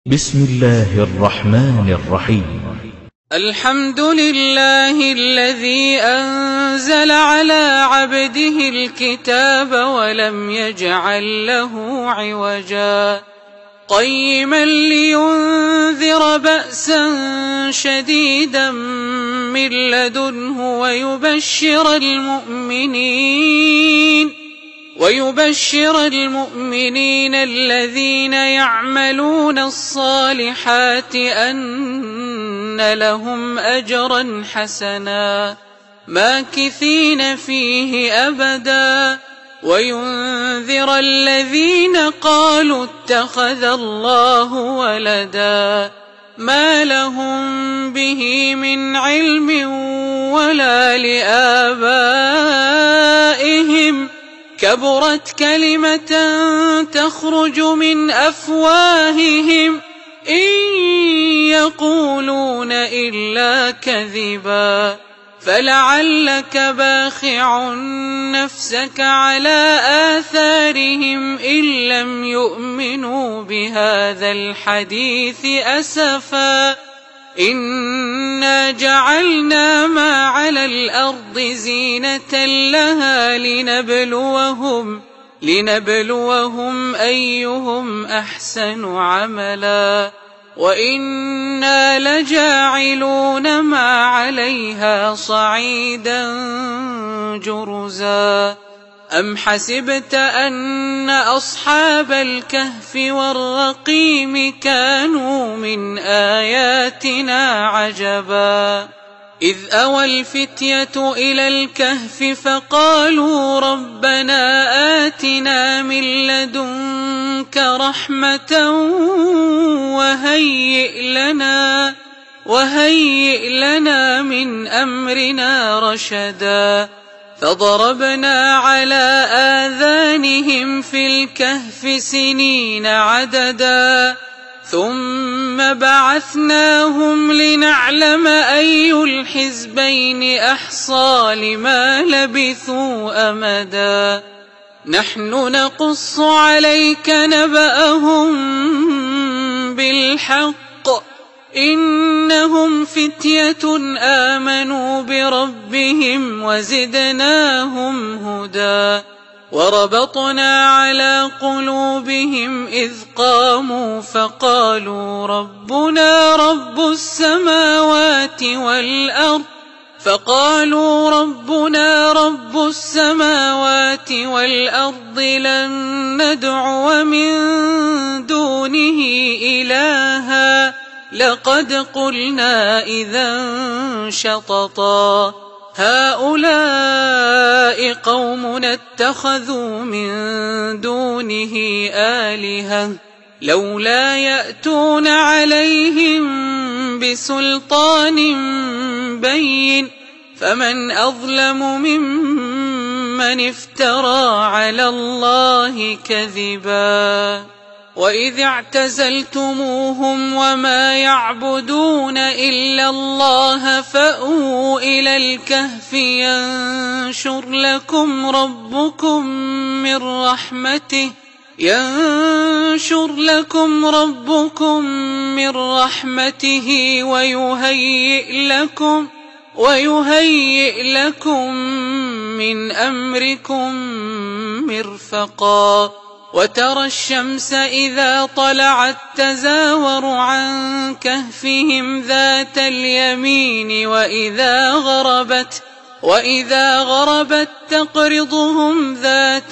بسم الله الرحمن الرحيم. الحمد لله الذي أنزل على عبده الكتاب ولم يجعل له عوجا قيما لينذر بأسا شديدا من لدنه ويبشر المؤمنين الذين يعملون الصالحات أن لهم أجرا حسنا ماكثين فيه أبدا وينذر الذين قالوا اتخذ الله ولدا ما لهم به من علم ولا لآبائهم كبرت كلمة تخرج من أفواههم إن يقولون إلا كذبا فلعلك باخع نفسك على آثارهم إن لم يؤمنوا بهذا الحديث أسفا إنا جعلنا ما على الأرض زينة لها لنبلوهم أيهم أحسن عملا وإنا لجاعلون ما عليها صعيدا جرزا أم حسبت أن أصحاب الكهف والرقيم كانوا من آياتنا عجبا إذ أوى الفتية إلى الكهف فقالوا ربنا آتنا من لدنك رحمة وهيئ لنا من أمرنا رشدا فضربنا على آذانهم في الكهف سنين عددا ثم بعثناهم لنعلم أي الحزبين أحصى لما لبثوا أمدا نحن نقص عليك نبأهم بالحق إنهم فتية آمنوا بربهم وزدناهم هدى وربطنا على قلوبهم إذ قاموا فقالوا ربنا رب السماوات والأرض لن ندعو من دونه إلها لقد قلنا إذا شططا هؤلاء قومنا اتخذوا من دونه آلهة لولا يأتون عليهم بسلطان بين فمن أظلم ممن افترى على الله كذبا وإذ اعتزلتموهم وما يعبدون إلا الله فأووا إلى الكهف ينشر لكم ربكم من رحمته ويهيئ لكم من أمركم مرفقا وترى الشمس إذا طلعت تزاور عن كهفهم ذات اليمين وإذا غربت تقرضهم ذات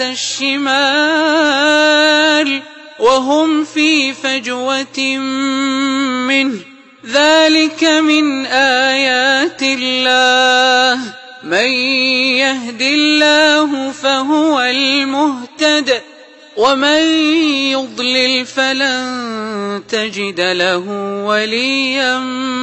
الشمال وهم في فجوة منه ذلك من آيات الله من يهد الله فهو المهتد ومن يضلل فلن تجد له وليا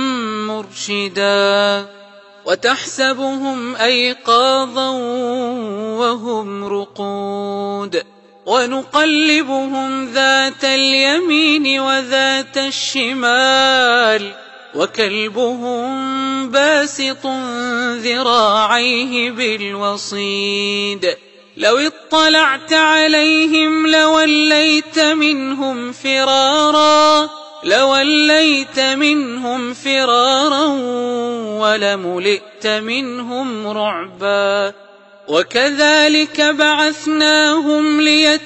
مرشدا وتحسبهم أيقاظا وهم رقود ونقلبهم ذات اليمين وذات الشمال وكلبهم باسط ذراعيه بالوصيد لو اطلعت عليهم لوليت منهم فرارا لوليت منهم فرارا ولملئت منهم رعبا وكذلك بعثناهم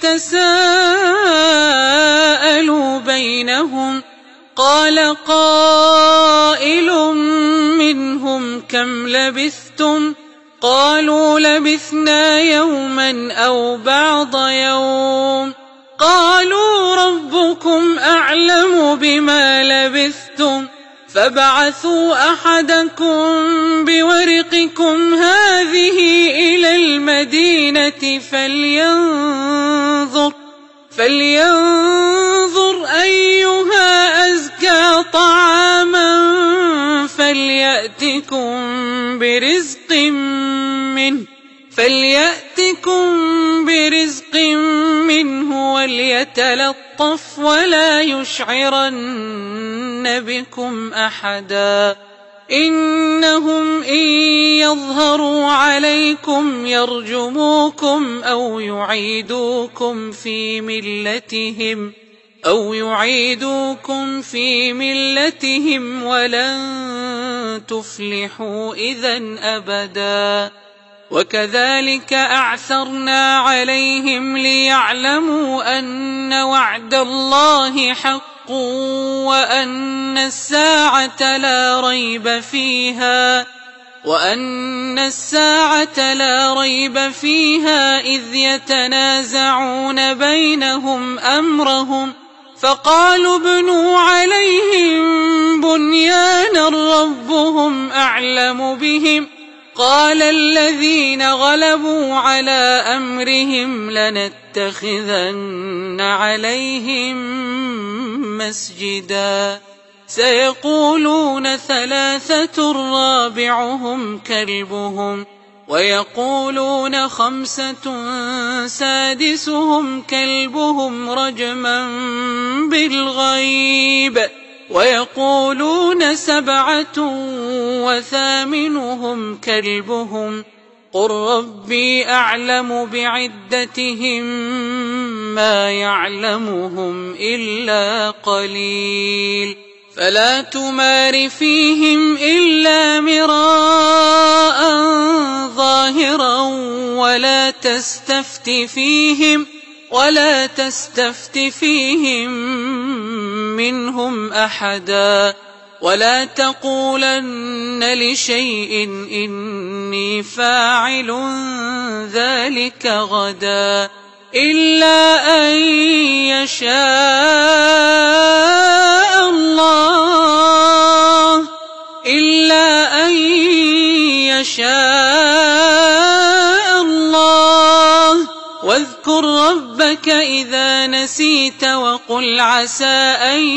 ليتساءلوا بينهم قال قائل منهم كم لبثتم قالوا لبثنا يوما أو بعض يوم قالوا ربكم أعلم بما لبثتم فابعثوا أحدكم بورقكم هذه إلى المدينة فلينظر أيها أزكى طعاما فليأتكم برزق منه وليتلطف ولا يشعرن بكم أحدا إنهم إن يظهروا عليكم يرجموكم أو يعيدوكم في ملتهم ولن تفلحوا إذا أبدا وكذلك أعثرنا عليهم ليعلموا أن وعد الله حق وأن الساعة لا ريب فيها إذ يتنازعون بينهم أمرهم فقالوا ابنوا عليهم بنيانا ربهم أعلم بهم قال الذين غلبوا على أمرهم لنتخذن عليهم مسجدا سيقولون 3 رابعهم كلبهم ويقولون 5 سادسهم كلبهم رجما بالغيب ويقولون 7 وثامنهم كلبهم قل ربي أعلم بعدتهم ما يعلمهم إلا قليل فلا تمار فيهم إلا مراء ظاهرا ولا تستفت فيهم منهم أحدا ولا تقولن لشيء إني فاعل ذلك غدا إلا أن يشاء الله واذكر ربك إذا نسيت وقل عسى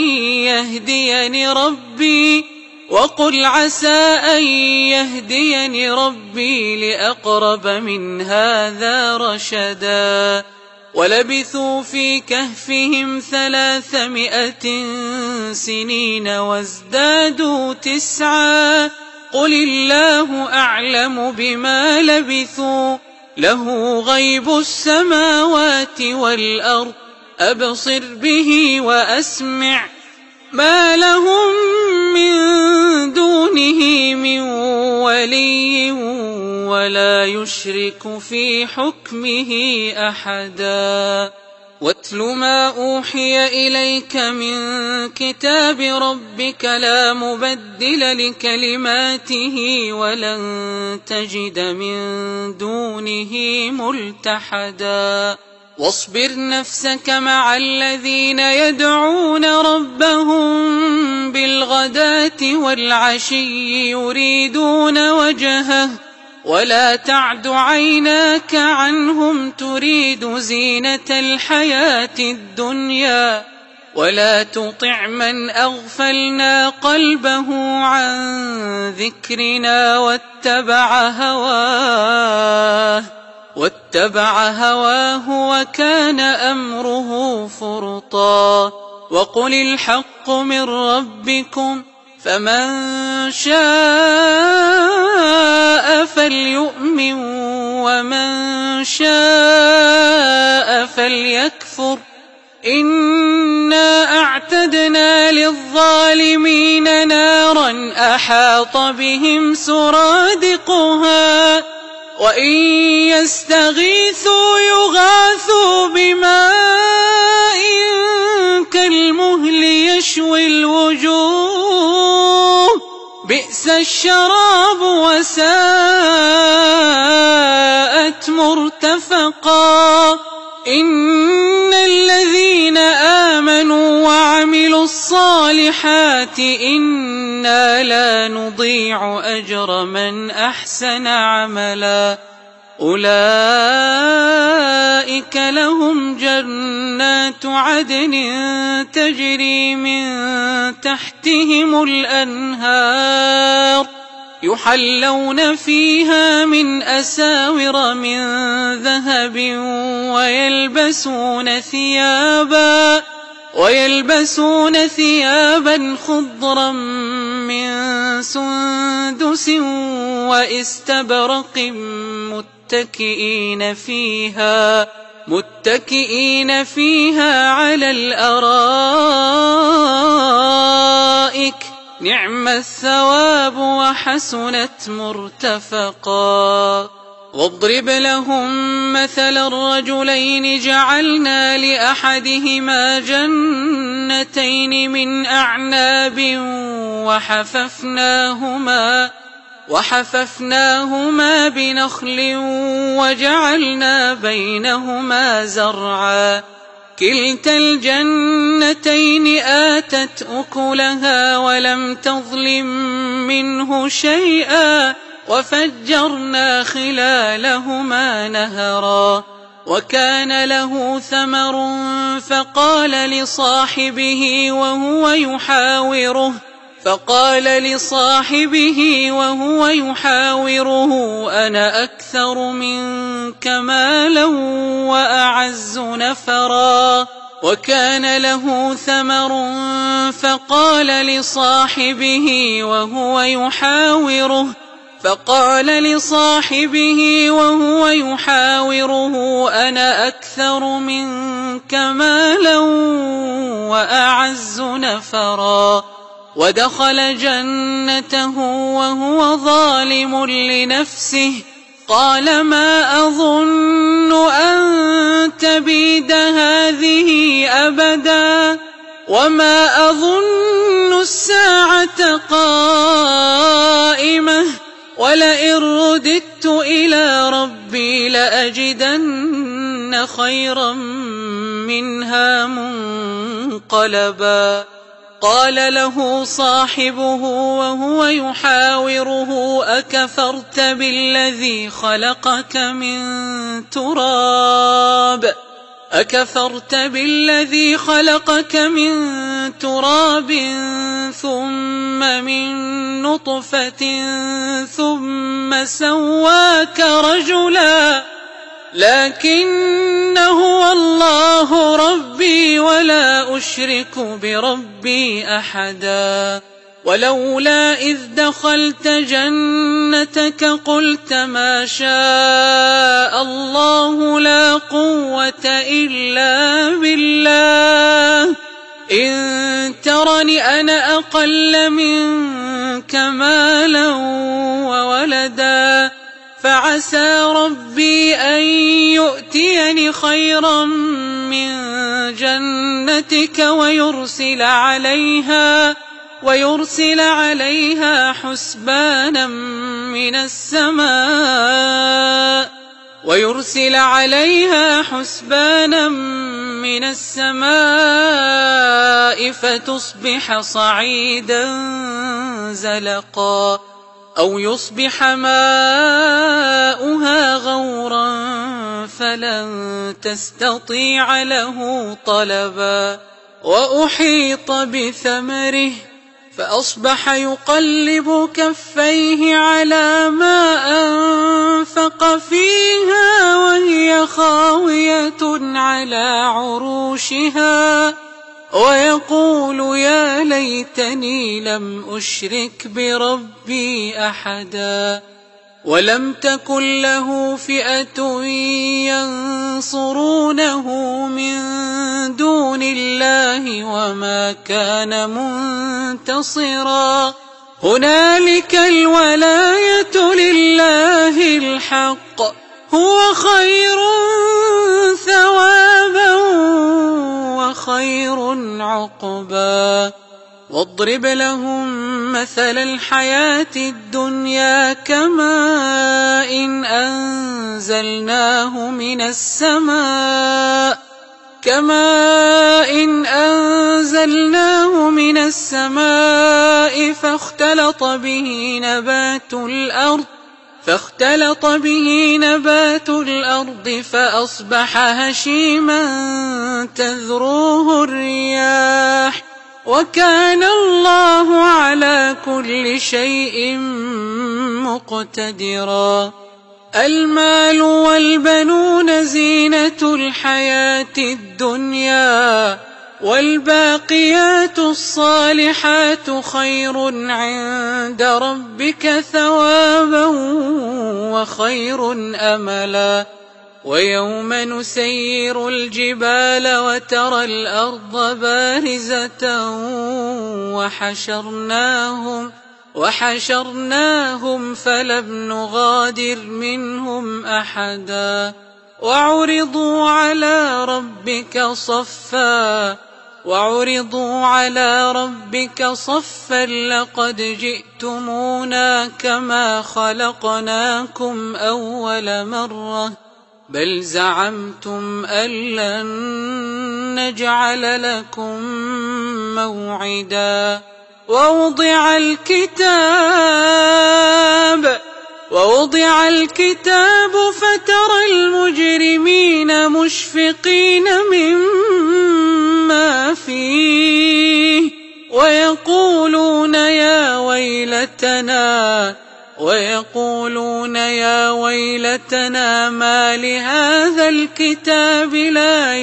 أن يهديني ربي لأقرب من هذا رشدا ولبثوا في كهفهم 300 سنين وازدادوا 9 قل الله أعلم بما لبثوا له غيب السماوات والأرض أبصر به وأسمع ما لهم من دونه من ولي ولا يشرك في حكمه أحدا واتل ما أوحي إليك من كتاب ربك لا مبدل لكلماته ولن تجد من دونه ملتحدا واصبر نفسك مع الذين يدعون ربهم بالغداة والعشي يريدون وجهه ولا تعد عيناك عنهم تريد زينة الحياة الدنيا ولا تطع من أغفلنا قلبه عن ذكرنا واتبع هواه وكان أمره فرطا وقل الحق من ربكم فمن شاء فليؤمن ومن شاء فليكفر إنا أعتدنا أحاط بهم سرادقها وإن يستغيثوا يغاثوا بماء كالمهل يشوي الوجوه بئس الشراب وساءت مرتفقا إن الذين آمنوا وعملوا الصالحات إنا لا نضيع أجر من أحسن عملا أولئك لهم جنات عدن تجري من تحتهم الأنهار يحلون فيها من أساور من ذهب ويلبسون ثيابا خضرا من سندس واستبرق متكئين فيها على الأرائك نعم الثواب وحسنت مرتفقا واضرب لهم مثل الرجلين جعلنا لأحدهما جنتين من أعناب وحففناهما بنخل وجعلنا بينهما زرعا كلتا الجنتين آتت أكلها ولم تظلم منه شيئا وفجرنا خلالهما نهرا وكان له ثمر فقال لصاحبه وهو يحاوره أنا أكثر منك مالا وأعز نفرا وكان له ثمر فقال لصاحبه وهو يحاوره أنا أكثر منك مالا وأعز نفرا ودخل جنته وهو ظالم لنفسه قال ما أظن أن تبيد هذه أبدا وما أظن الساعة قائمة ولئن رددت إلى ربي لأجدن خيرا منها منقلبا قال له صاحبه وهو يحاوره أكفرت بالذي خلقك من تراب ثم من نطفة ثم سواك رجلا لكن هو الله ربي ولا أشرك بربي أحدا ولولا إذ دخلت جنتك قلت ما شاء الله لا قوة إلا بالله إن ترني أنا أقل منك مالا وولدا فعسى ربي أن يؤتيني خيرا من جنتك ويرسل عليها حسبانا من السماء فتصبح صعيدا زلقا أو يصبح ماؤها غورا فلن تستطيع له طلبا وأحيط بثمره فأصبح يقلب كفيه على ما أنفق فيها وهي خاوية على عروشها ويقول يا ليتني لم أشرك بربي أحدا ولم تكن له فئة ينصرونه من دون الله وما كان منتصرا هنالك الولاية لله الحق، هو خير ثوابا وخير عقبا. واضرب لهم مثل الحياة الدنيا كماء أنزلناه من السماء فاختلط به نبات الأرض فأصبح هشيما تذروه الرياح، وكان الله على كل شيء مقتدرا. المال والبنون زينة الحياة الدنيا، والباقيات الصالحات خير عند ربك ثوابا وخير أملا. ويوم نسير الجبال وترى الأرض بارزة وحشرناهم فلم نغادر منهم أحدا. وعرضوا على ربك صفا لقد جئتمونا كما خلقناكم أول مرة بل زعمتم أن لن نجعل لكم موعدا. ووضع الكتاب فترى المجرمين مشفقين مما فيه ويقولون يا ويلتنا ما لهذا الكتاب لا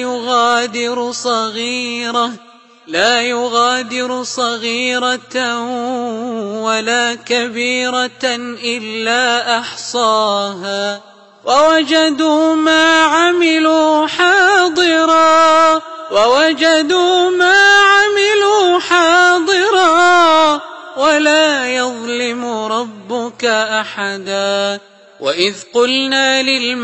يغادر صغيرة ولا كبيرة إلا أحصاها ووجدوا ما عملوا حاضرا ولا يظلم ربك أحدا. وإذ قلنا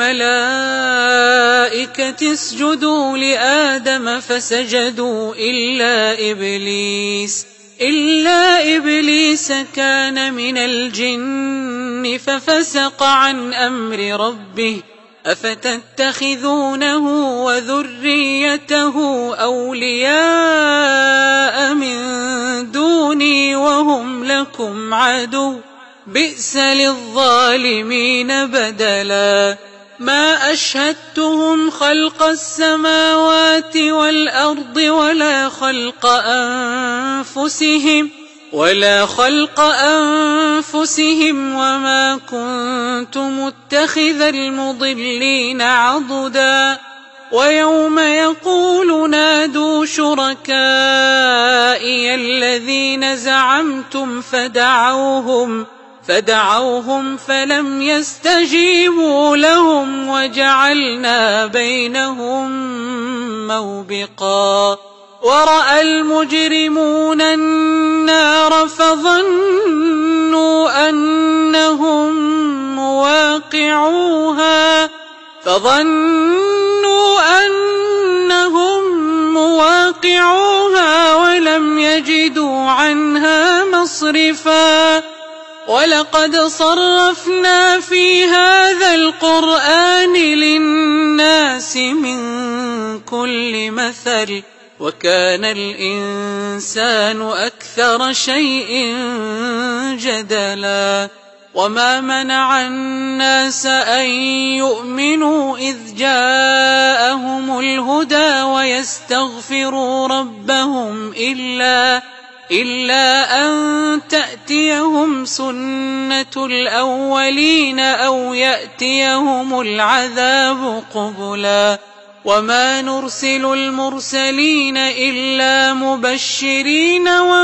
للملائكة اسجدوا لآدم فسجدوا إلا إبليس كان من الجن ففسق عن أمر ربه أفتتخذونه وذريته أولياء من دوني وهم لكم عدو بئس للظالمين بدلا. ما أشهدتهم خلق السماوات والأرض ولا خلق أنفسهم وما كنت متخذ المضلين عضدا. ويوم يقول نادوا شركائي الذين زعمتم فدعوهم فلم يستجيبوا لهم وجعلنا بينهم موبقا. ورأى المجرمون النار فظنوا أنهم مواقعوها ولم يجدوا عنها مصرفا. ولقد صرفنا في هذا القرآن للناس من كل مثل وكان الإنسان أكثر شيء جدلا. وما منع الناس أن يؤمنوا إذ جاءهم الهدى ويستغفروا ربهم إلا أن تأتيهم سنة الأولين أو يأتيهم العذاب قبلا. وما نرسل المرسلين إلا مبشرين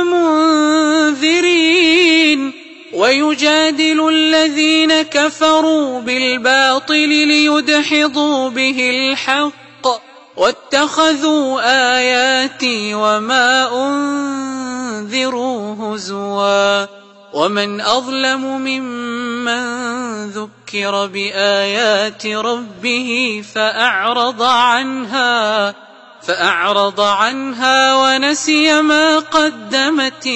ومنذرين ويجادل الذين كفروا بالباطل ليدحضوا به الحق واتخذوا آياتي وما أنذروا هزوا. ومن أظلم ممن ذكر بآيات ربه فأعرض عنها ونسي ما قدمت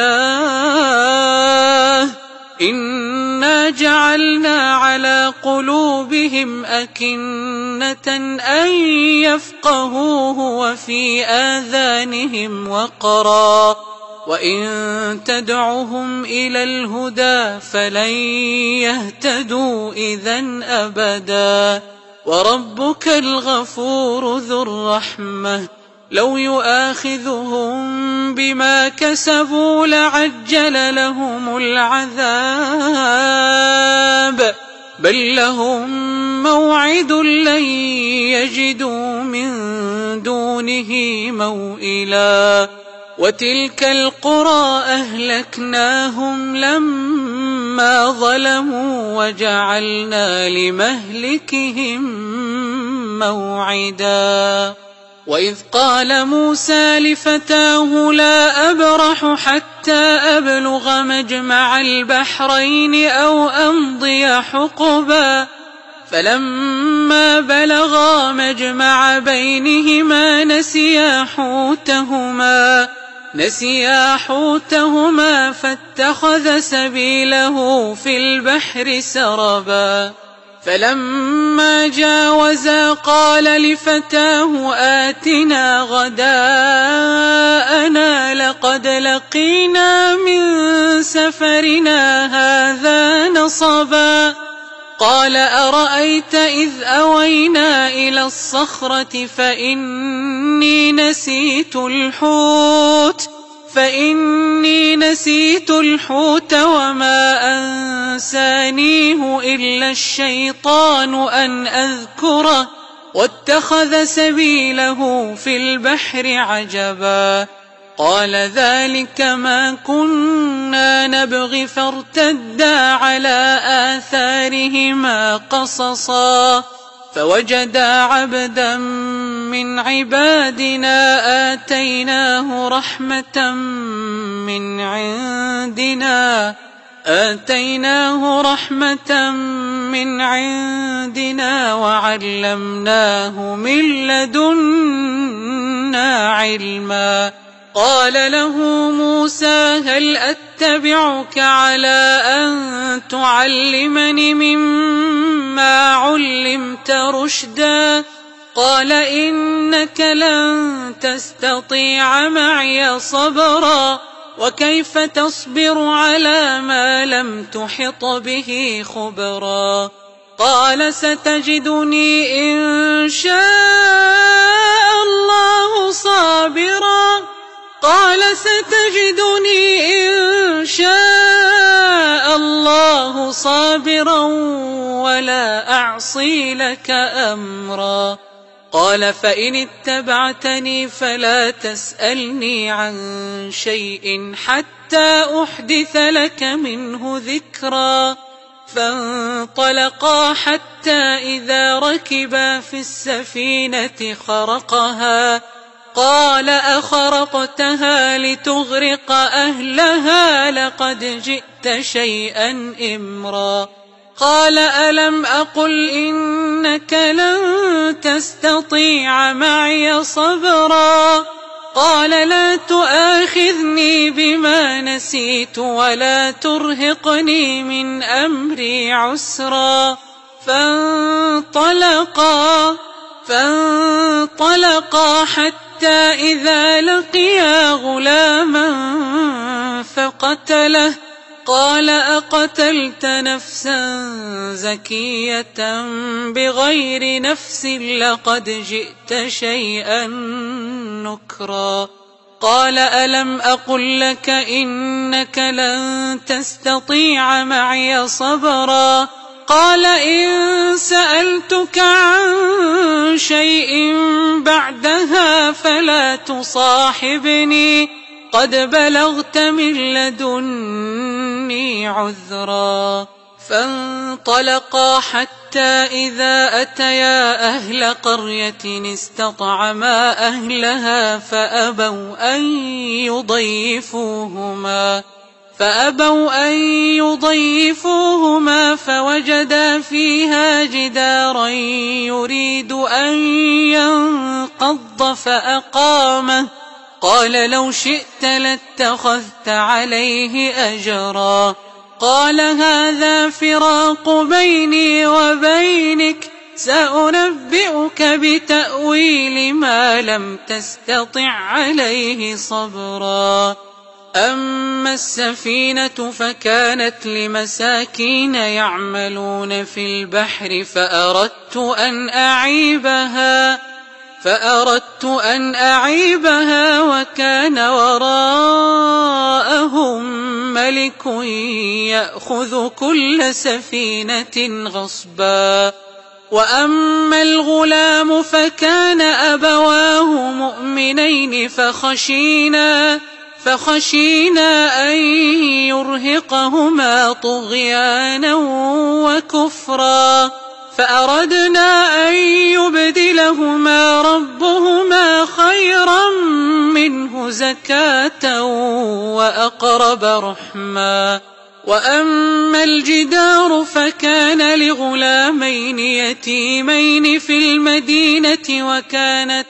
يداه إنا جعلنا على قلوبهم أكنة أن يفقهوه وفي آذانهم وقرا وإن تدعهم إلى الهدى فلن يهتدوا إذن أبدا وربك الغفور ذو الرحمة لو يؤاخذهم بما كسبوا لعجل لهم العذاب بل لهم موعد لن يجدوا من دونه موئلا وتلك القرى أهلكناهم لما ظلموا وجعلنا لمهلكهم موعدا وإذ قال موسى لفتاه لا أبرح حتى أبلغ مجمع البحرين أو أمضي حقبا فلما بلغا مجمع بينهما نسيا حوتهما فاتخذ سبيله في البحر سربا فلما جاوزا قال لفتاه آتنا غداءنا لقد لقينا من سفرنا هذا نصبا قال أرأيت إذ أوينا إلى الصخرة فإني نسيت الحوت وما أنسانيه إلا الشيطان أن أذكره واتخذ سبيله في البحر عجبا قال ذلك ما كنا نبغي فارتدا على آثارهما قصصا فوجدا عبدا من عبادنا آتيناه رحمة من عندنا وعلمناه من لدنا علما قال له موسى هل أتبعك على أن تعلمني مما علمت رشدا قال إنك لن تستطيع معي صبرا وكيف تصبر على ما لم تحط به خبرا قال ستجدني إن شاء الله صابرا ولا أعصي لك أمرا قال فإن اتبعتني فلا تسألني عن شيء حتى أحدث لك منه ذكرا فانطلقا حتى إذا ركبا في السفينة خرقها قال أخرقتها لتغرق أهلها لقد جئت شيئا إمرا قال ألم أقل إنك لن تستطيع معي صبرا قال لا تؤاخذني بما نسيت ولا ترهقني من أمري عسرا فانطلقا حتى إذا لقيا غلاما فقتله قال أقتلت نفسا زكية بغير نفس لقد جئت شيئا نكرا قال ألم أقل لك إنك لن تستطيع معي صبرا قال إن سألتك عن شيء بعدها فلا تصاحبني قد بلغت من لدني عذرا فانطلقا حتى إذا أتيا أهل قرية استطعما أهلها فأبوا أن يضيفوهما فأبوا أن يضيفوهما فوجدا فيها جدارا يريد أن ينقض فأقامه قال لو شئت لاتخذت عليه أجرا قال هذا فراق بيني وبينك سأنبئك بتأويل ما لم تستطع عليه صبرا أما السفينة فكانت لمساكين يعملون في البحر فأردت أن أعيبها وكان وراءهم ملك يأخذ كل سفينة غصبا وأما الغلام فكان أبواه مؤمنين فخشينا أن يرهقهما طغيانا وكفرا فأردنا أن يبدلهما ربهما خيرا منه زكاة وأقرب رحما وأما الجدار فكان لغلامين يتيمين في المدينة وكان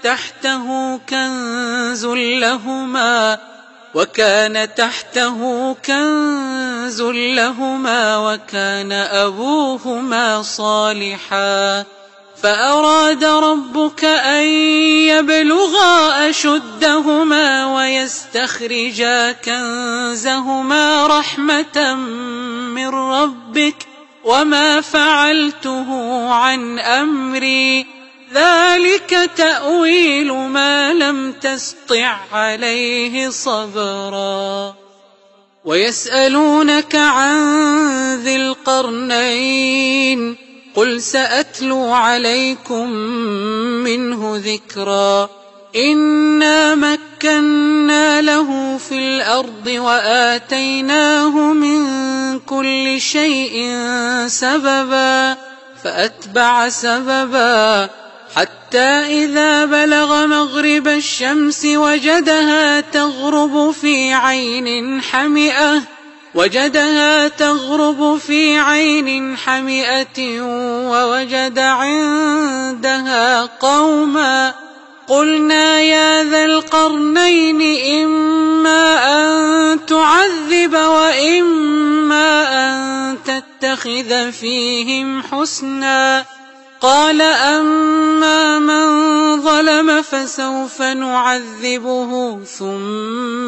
تحته كنز لهما وكان أبوهما صالحا فأراد ربك أن يبلغا أشدهما ويستخرجا كنزهما رحمة من ربك وما فعلته عن أمري ذلك تأويل ما لم تسطع عليه صبرا ويسألونك عن ذي القرنين قل سأتلو عليكم منه ذكرا إنا مكنا له في الأرض وآتيناه من كل شيء سببا فأتبع سببا حتى إذا بلغ مغرب الشمس وجدها تغرب في عين حمئة ووجد عندها قوما قلنا يا ذا القرنين إما أن تعذب وإما أن تتخذ فيهم حسنا قال أما من ظلم فسوف نعذبه ثم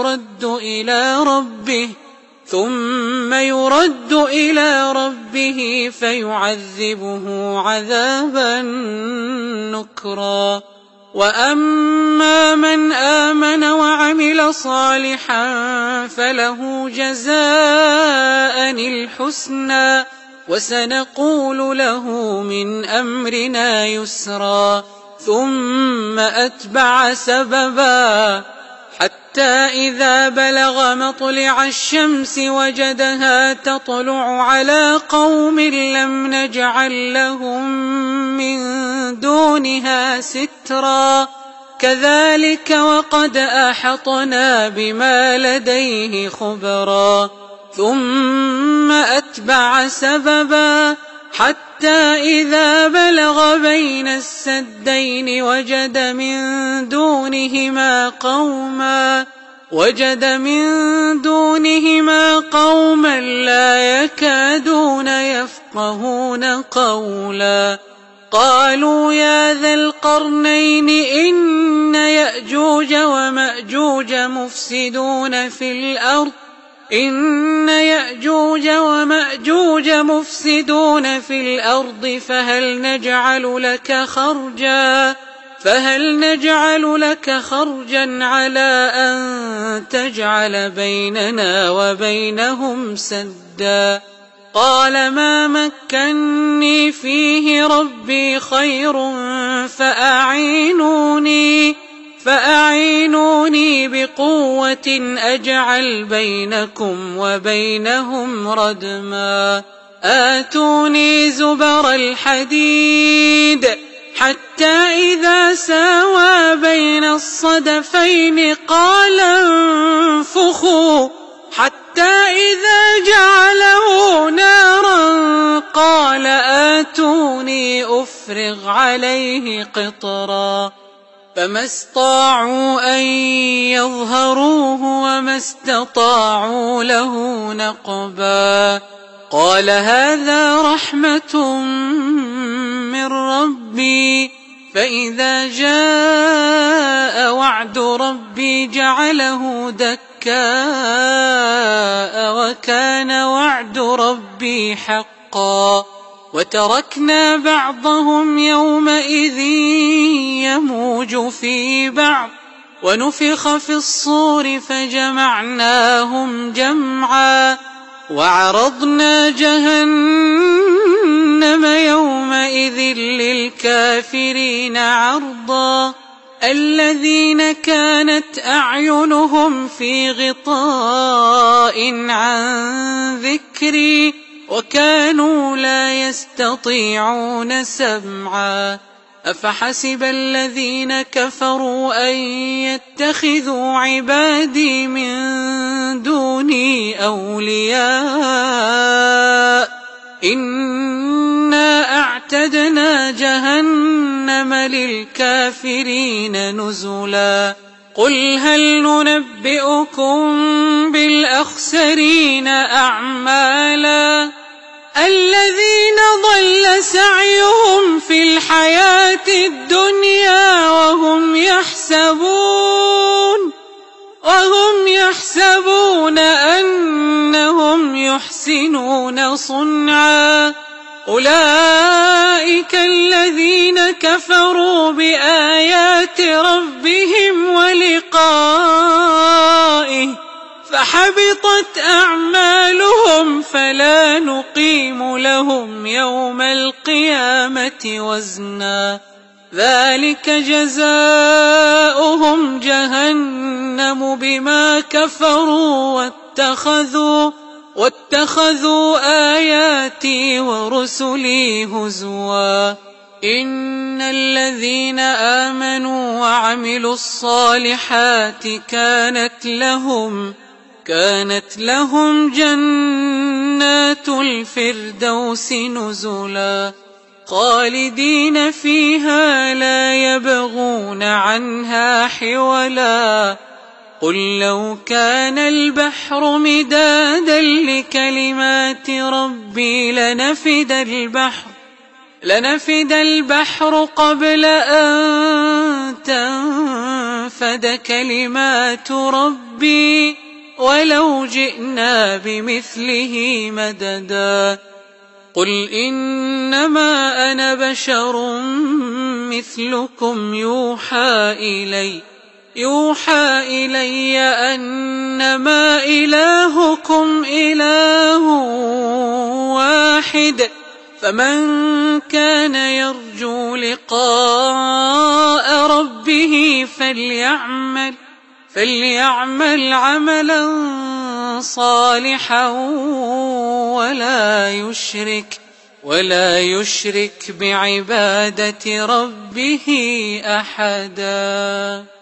يرد إلى ربه فيعذبه عذابا نكرا وأما من آمن وعمل صالحا فله جزاء الحسنى وسنقول له من أمرنا يسرا ثم أتبع سببا حتى إذا بلغ مطلع الشمس وجدها تطلع على قوم لم نجعل لهم من دونها سترا كذلك وقد أحطنا بما لديه خبرا ثم أتبع سببا حتى إذا بلغ بين السدين وجد من دونهما قوما لا يكادون يفقهون قولا قالوا يا ذا القرنين إن يأجوج ومأجوج مفسدون في الأرض فهل نجعل لك خرجا على أن تجعل بيننا وبينهم سدا قال ما مكني فيه ربي خير فأعينوني بقوة أجعل بينكم وبينهم ردما آتوني زبر الحديد حتى إذا ساوى بين الصدفين قال انفخوا حتى حتى إذا جعله نارا قال آتوني أفرغ عليه قطرا فما استطاعوا أن يظهروه وما استطاعوا له نقبا قال هذا رحمة من ربي فإذا جاء وعد ربي جعله دكاء وكان وعد ربي حقا وتركنا بعضهم يومئذ يموج في بعض ونفخ في الصور فجمعناهم جمعا وعرضنا جهنم يومئذ للكافرين عرضا الذين كانت أعينهم في غطاء عن ذكري وكانوا لا يستطيعون سمعا أفحسب الذين كفروا أن يتخذوا عبادي من دوني أولياء إنا أعتدنا جهنم للكافرين نزلا قل هل ننبئكم بالأخسرين أعمالا الذين ضل سعيهم في الحياة الدنيا وهم يحسبون أنهم يحسنون صنعا أولئك الذين كفروا بآيات ربهم ولقائه فحبطت أعمالهم فلا نقيم لهم يوم القيامة وزنا ذلك جزاؤهم جهنم بما كفروا واتخذوا آياتي ورسلي هزوا إن الذين آمنوا وعملوا الصالحات كانت لهم جنات الفردوس نزلا خالدين فيها لا يبغون عنها حولا قل لو كان البحر مدادا لكلمات ربي لنفد البحر قبل أن تنفد كلمات ربي ولو جئنا بمثله مددا قل إنما أنا بشر مثلكم يوحى إلي أنما إلهكم إله واحد فمن كان يرجو لقاء ربه فليعمل عملا صالحا ولا يشرك بعبادة ربه أحدا.